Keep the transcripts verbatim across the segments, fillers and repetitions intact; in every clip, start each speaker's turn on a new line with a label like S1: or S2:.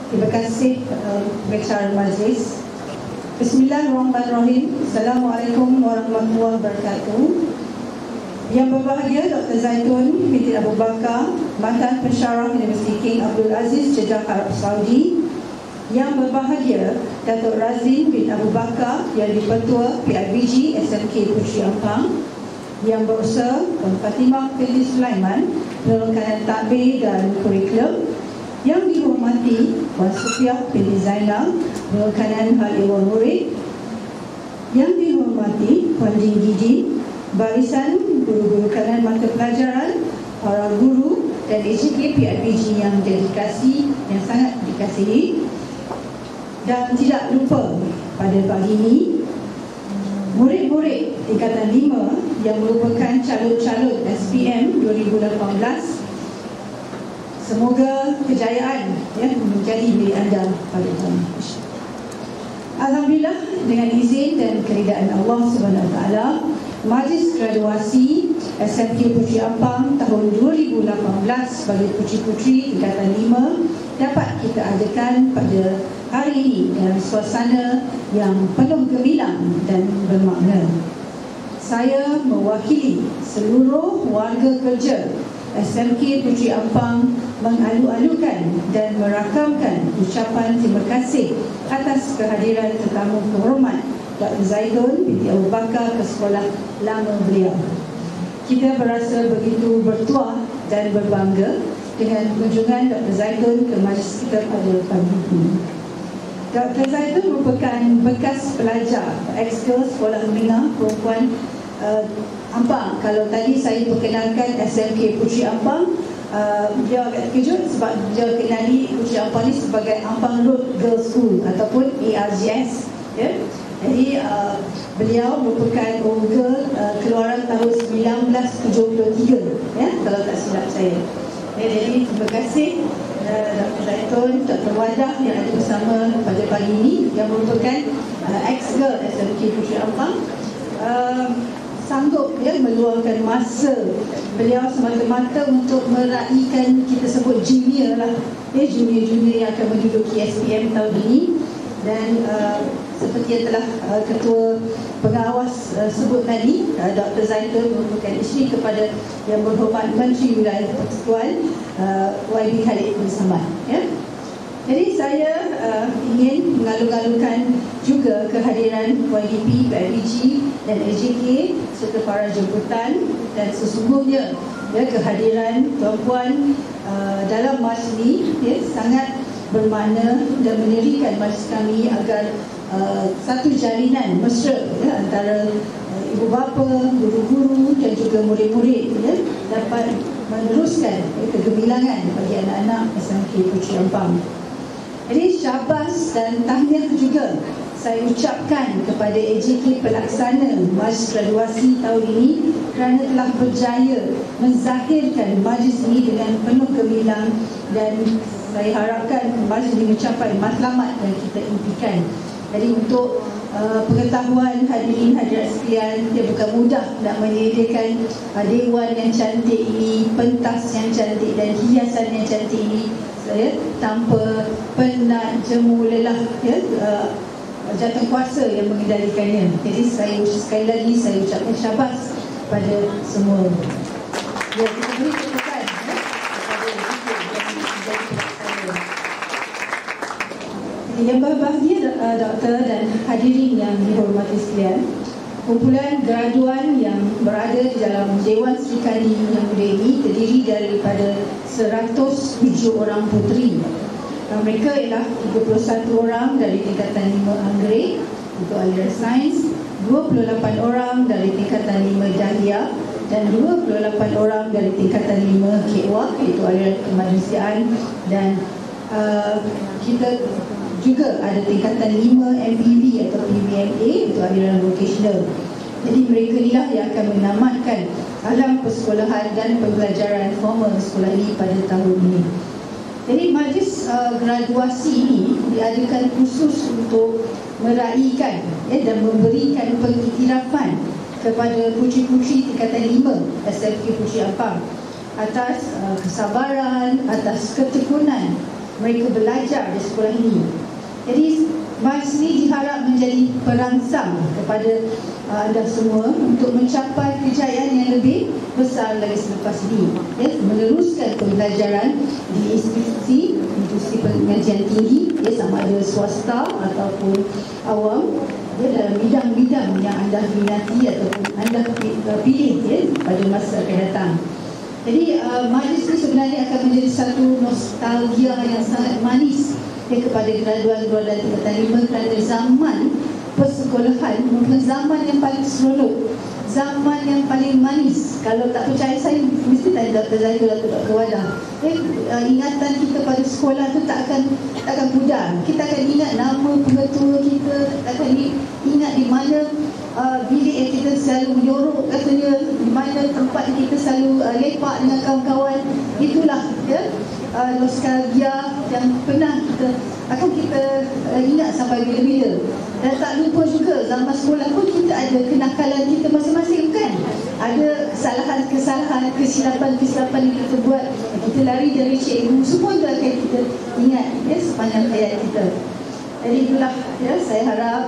S1: Terima kasih uh, pengacara majlis. Bismillahirrahmanirrahim. Assalamualaikum warahmatullahi wabarakatuh. Yang berbahagia Doktor Zaitun binti Abu Bakar, mantan pensyarah Universiti King Abdul Aziz Jeddah Arab Saudi. Yang berbahagia Datuk Razin bin Abu Bakar yang di-Pertua P I B G S M K Puteri Ampang. Yang berusaha Tuan Fatimah binti Sulaiman, penerokan takbir dan kurikulum. Yang dihormati Puan Sufiah binti Zainal, penerokan hal ehwal murid. Yang dihormati Puan Jin Gigi, barisan guru-guru kanan mata pelajaran, para guru dan A J K P I B G yang dedikasi, yang sangat dikasihi. Dan tidak lupa pada pagi ini, murid-murid tingkatan lima yang merupakan calon-calon S P M dua ribu lapan belas, semoga kejayaan ya menjadi milik anda pada tahun ini. Alhamdulillah, dengan izin dan keridaan Allah Subhanahu Wa Taala, majlis graduasi S M K Puteri Ampang tahun dua ribu lapan belas bagi puteri-puteri tingkatan lima dapat kita adakan pada hari ini dalam suasana yang penuh gemilang dan bermakna. Saya mewakili seluruh warga kerja S M K Puteri Ampang mengalu-alukan dan merakamkan ucapan terima kasih atas kehadiran tetamu kehormat Doktor Zaitun binti Abu Bakar ke sekolah lama beliau. Kita berasa begitu bertuah dan berbangga dengan kunjungan Doktor Zaitun ke majlis kita pada pagi ini. Doktor Zaitun merupakan bekas pelajar ex-girl Sekolah Menengah Perempuan uh, Ampang. Kalau tadi saya perkenalkan S M K Puteri Ampang, uh, dia agak terkejut sebab dia kenali Puteri Ampang ni sebagai Ampang Road Girls School ataupun A R G S. Ya? Jadi uh, beliau merupakan old girl uh, keluaran tahun seribu sembilan ratus tujuh puluh tiga, ya, kalau tak silap saya. Ya, jadi terima kasih uh, Doktor Zaitun, Doktor Wadah yang ada bersama pada pagi ini yang merupakan uh, ex-girl S M K Puteri Ampang. Uh, sanggup ya meluangkan masa beliau semata-mata untuk meraihkan, kita sebut junior lah, ya, junior-junior yang akan menduduki S P M tahun ini. Dan uh, seperti yang telah uh, Ketua Pengawas uh, sebut tadi, uh, Doktor Zaitun merupakan isteri kepada Yang Berhormat Menteri Wilayah Persekutuan uh, Y B Khalid bin Samad, ya. Jadi saya uh, ingin mengalu-alukan juga kehadiran Y D P, P I B G dan A J K serta para jemputan, dan sesungguhnya ya, kehadiran tuan-puan uh, dalam majlis ini ya, sangat bermakna dan menerikan majlis kami agar uh, satu jalinan mesra ya, antara uh, ibu bapa, guru-guru dan juga murid-murid ya, dapat meneruskan ya, kegemilangan bagi anak-anak S M K Puteri Ampang. Jadi syabas dan tahniah juga saya ucapkan kepada A J K pelaksana majlis graduasi tahun ini kerana telah berjaya menzahirkan majlis ini dengan penuh gemilang, dan saya harapkan majlis ini mencapai matlamat yang kita impikan. Jadi untuk uh, pengetahuan hadirin hadirat sekalian, dia bukan mudah nak menyediakan uh, dewan yang cantik ini, pentas yang cantik dan hiasan yang cantik ini ya, tanpa penat, jemu, lelah ya, uh, jatuh kuasa yang mengendalikannya. Jadi saya sekali lagi saya ucapkan syabas pada semua. Ya, kita beri tepukan ya, kepada kita yang menjadi pelaksana. Yang berbahagia uh, doktor dan hadirin yang dihormati sekalian, kumpulan graduan yang berada di dalam Dewan Serikandi yang mulia ini terdiri daripada seratus tujuh orang puteri. Mereka ialah tiga puluh satu orang dari tingkatan lima Anggrek untuk aliran sains, dua puluh lapan orang dari tingkatan lima Dahlia dan dua puluh lapan orang dari tingkatan lima K W A iaitu aliran kemanusiaan, dan uh, kita juga ada tingkatan lima M P V atau P B M A untuk aliran vocational. Jadi mereka inilah yang akan menamatkan alam persekolahan dan pembelajaran formal sekolah ini pada tahun ini. Jadi majlis uh, graduasi ini diadakan khusus untuk meraihkan ya, dan memberikan pengiktirafan kepada puteri-puteri tingkatan lima S M K Puteri Ampang atas uh, kesabaran, atas ketekunan mereka belajar di sekolah ini. Jadi majlis ini diharap menjadi perangsang kepada uh, anda semua untuk mencapai kejayaan yang lebih besar lagi selepas ini, ya, meneruskan pembelajaran di institusi institusi pengajian tinggi, ya, sama ada swasta ataupun awam, ya, dalam bidang-bidang yang anda minati ataupun anda pilih, ya, pada masa akan datang. Jadi uh, majlis ini sebenarnya akan menjadi satu nostalgia yang sangat manis, ya, kepada graduan-graduan tingkatan lima, kerana zaman persekolahan merupakan zaman yang paling seronok, zaman yang paling manis. Kalau tak percaya saya, mesti tanya Doktor Zahidul atau Doktor Wadah. Eh, uh, ingatan kita pada sekolah tu tak akan tak akan pudar. Kita akan ingat nama pengetua kita, kita akan ingat di mana uh, bilik yang kita selalu menyorok katanya, di mana tempat yang kita selalu uh, lepak dengan kawan-kawan. Itulah, ya, uh, nostalgia yang pernah kita akan kita uh, ingat sampai bila-bila. Dan tak lupa juga zaman sekolah pun kita ada kenakalan kita masing-masing, kan? Ada kesalahan-kesalahan, kesilapan-kesilapan yang kita buat, kita lari dari cikgu, semua itu akan kita ingat, ya, sepanjang hayat kita. Jadi itulah, ya, saya harap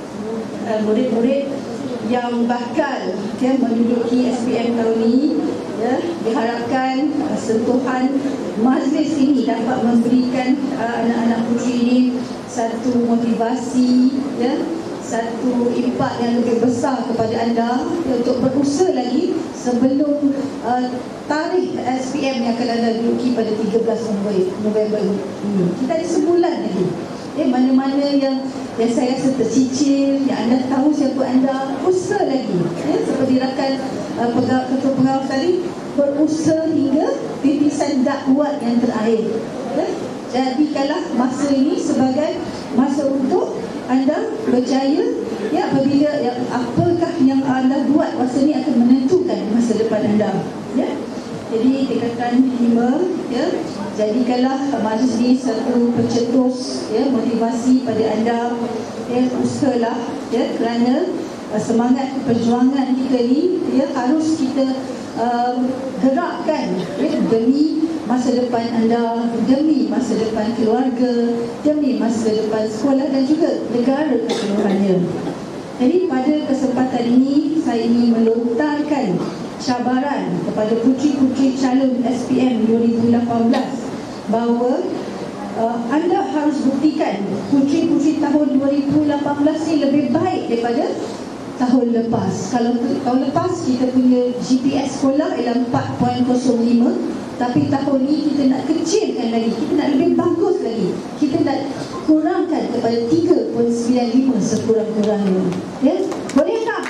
S1: uh, murid-murid yang bakal, ya, menduduki S P M tahun ini, ya, diharapkan uh, sentuhan majlis ini dapat memberikan uh, anak-anak puteri ini satu motivasi, ya, satu impak yang lebih besar kepada anda, ya, untuk berusaha lagi sebelum uh, tarikh S P M yang akan anda duduki pada tiga belas November ini. Kita ada sebulan lagi. Eh, mana-mana yang yang saya rasa tercicir, yang anda tahu siapa anda, usaha lagi, ya, seperti rakan uh, pegawai, ketua pengawas tadi, berusaha hingga titisan dakwat yang terakhir, ya. Jadikanlah masa ini sebagai masa untuk anda berjaya, ya, apabila, ya, apakah yang anda buat masa ini akan menentukan masa depan anda, ya. Jadi tingkatan lima, ya, jadikanlah majlis ini satu pencetus, ya, motivasi pada anda, ya, usahalah, ya, kerana uh, semangat perjuangan kita ni, ya, harus kita uh, gerakkan, ya, demi masa depan anda, demi masa depan keluarga, demi masa depan sekolah dan juga negara keseluruhannya. Jadi pada kesempatan ini saya ingin melontarkan cabaran kepada puteri-puteri calon S P M dua ribu lapan belas bahawa uh, anda harus buktikan puteri-puteri tahun dua ribu lapan belas ni lebih baik daripada tahun lepas. Kalau tahun lepas kita punya G P S sekolah ialah empat perpuluhan kosong lima, tapi tahun ni kita nak kecilkan lagi, kita nak lebih bagus lagi, kita nak kurangkan kepada tiga perpuluhan sembilan lima sekurang-kurangnya, ya. Boleh tak?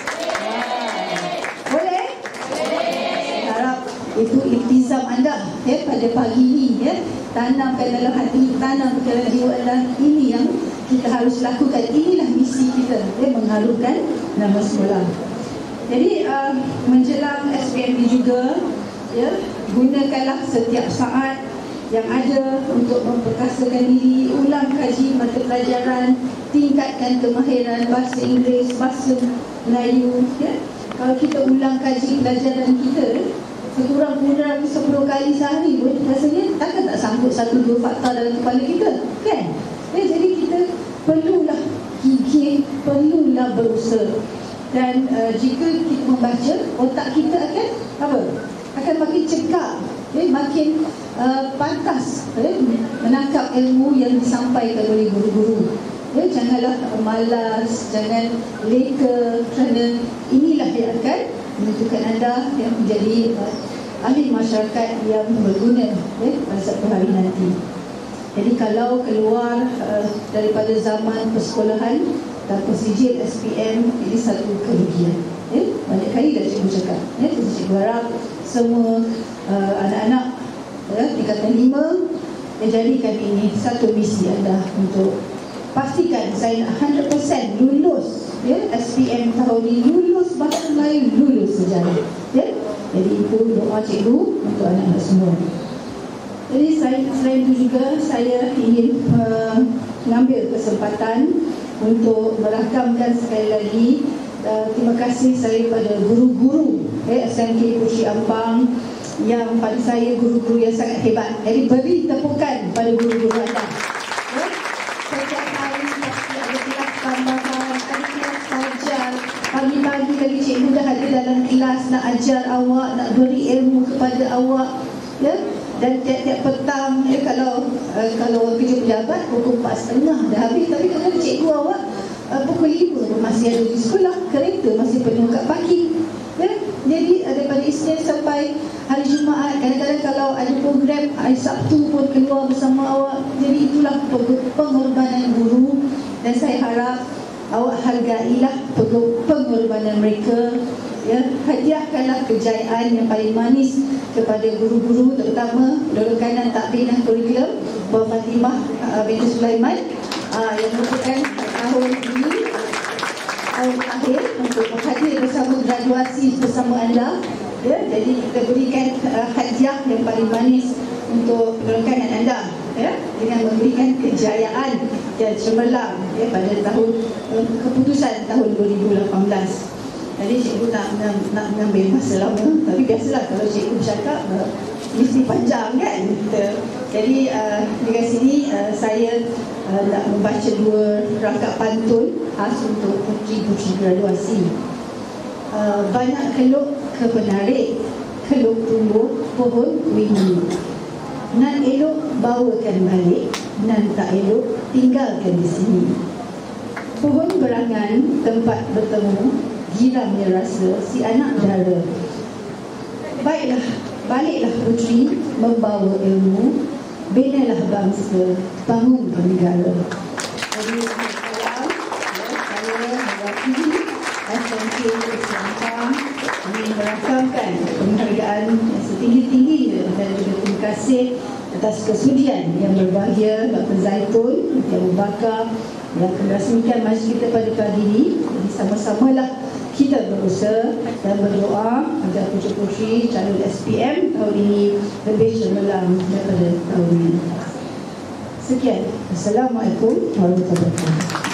S1: Boleh? Harap itu iltizam anda, ya, pada pagi ini, ya. Tanamkan dalam hati, tanamkan dalam jiwa anda, ini yang kita harus lakukan. Inilah misi kita, ya, mengharumkan nama sekolah. Jadi uh, menjelang S P M ni juga, ya, gunakanlah setiap saat yang ada untuk memperkasakan diri, ulang kaji mata pelajaran, tingkatkan kemahiran bahasa Inggeris, bahasa Melayu, ya. Kalau kita ulang kaji pelajaran kita sekurang-kurang sepuluh kali sehari pun, rasanya takkan tak sanggup satu dua fakta dalam kepala kita, kan? Ya, jadi kita perlulah gigih, perlulah berusaha. Dan uh, jika kita membaca, otak kita akan apa? Akan makin cekap, ya, makin uh, pantas, ya, menangkap ilmu yang disampaikan oleh guru-guru. Ya, janganlah malas, jangan leka, kerana inilah yang akan menentukan anda yang menjadi uh, ahli masyarakat yang berguna, ya, pada satu hari nanti. Jadi kalau keluar uh, daripada zaman persekolahan tanpa sijil S P M, ini satu kerugian, ya. Banyak kali dah cikgu cakap, ya. Jadi cikgu harap semua uh, anak-anak, ya, tingkatan lima, ya, jadikan ini satu misi anda untuk pastikan saya nak one hundred percent lulus, ya, S P M tahun ini, lulus bahasa Melayu, lulus sejarah, ya. Jadi itu doa cikgu untuk anak-anak semua. Jadi saya, selain itu juga saya ingin uh, mengambil kesempatan untuk merakamkan sekali lagi uh, terima kasih saya pada guru-guru, eh, S M K Puteri Ampang, yang pada saya guru-guru yang sangat hebat. Jadi beri tepukan pada guru-guru anda. Ya? Setiap hari pasti ada kelas tambahan, ada kelas ajar. Pagi-pagi lagi cikgu dah ada dalam kelas nak ajar awak, nak beri ilmu kepada awak. Ya? Dan tiap-tiap petang, ya, kalau uh, kalau kerja pejabat pukul empat tiga puluh dah habis. Tapi kalau cikgu awak uh, pukul lima masih ada di sekolah, kereta masih penuh kat parking. Ya? Jadi daripada Isnin sampai hari Jumaat, kadang-kadang kalau ada program hari Sabtu pun keluar bersama awak. Jadi itulah pengorbanan guru, dan saya harap awak hargailah pengorbanan mereka. Ya, hadiahkanlah kejayaan yang paling manis kepada guru-guru, terutama Darul Kanan Takbinah Kurikulum Puan Fatimah uh, binti Sulaiman uh, yang merupakan tahun ini tahun akhir untuk hadir bersama graduasi bersama anda. Ya, jadi kita berikan uh, hadiah yang paling manis untuk Darul Kanan anda, ya, dengan memberikan kejayaan dan cemerlang, ya, pada tahun uh, keputusan tahun dua ribu lapan belas. Jadi cikgu nak, nak, nak mengambil masa lama, tapi biasalah kalau cikgu bercakap uh, mesti panjang kan. Jadi uh, dekat sini uh, saya uh, nak membaca dua rangkap pantun khas untuk puteri-puteri graduasi. Uh, banyak keluk ke penarik, keluk tumbuh pohon wingi. Nan elok bawakan balik, nan tak elok tinggalkan di sini. Pohon berangan tempat bertemu, giramnya rasa si anak dara. Baiklah, baliklah puteri membawa ilmu, binalah bangsa, bangunkan negara. Jadi salam, saya mewakili S M K Islam ingin merakamkan penghargaan yang setinggi-tingginya dan juga terima kasih atas kesudian yang berbahagia Doktor Zaitun, Abu Bakar yang merasmikan majlis kita pada pagi ini. Jadi sama-samalah kita berusaha dan berdoa agar puteri-puteri calon S P M tahun ini lebih cemerlang daripada tahun ini. Sekian. Assalamualaikum warahmatullahi wabarakatuh.